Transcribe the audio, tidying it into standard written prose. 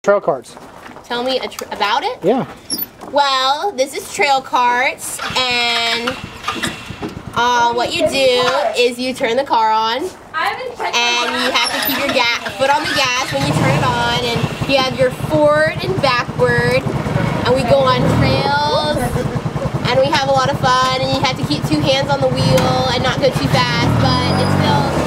Trail carts. Tell me about it? Yeah. Well, this is trail carts, and what you do is you turn the car on, and you have to keep your foot on the gas when you turn it on, and you have your forward and backward, and we go on trails, and we have a lot of fun, and you have to keep two hands on the wheel and not go too fast, but it's still